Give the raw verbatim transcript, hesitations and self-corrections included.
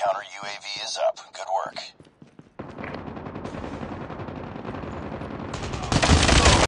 counter U A V is up. Good work.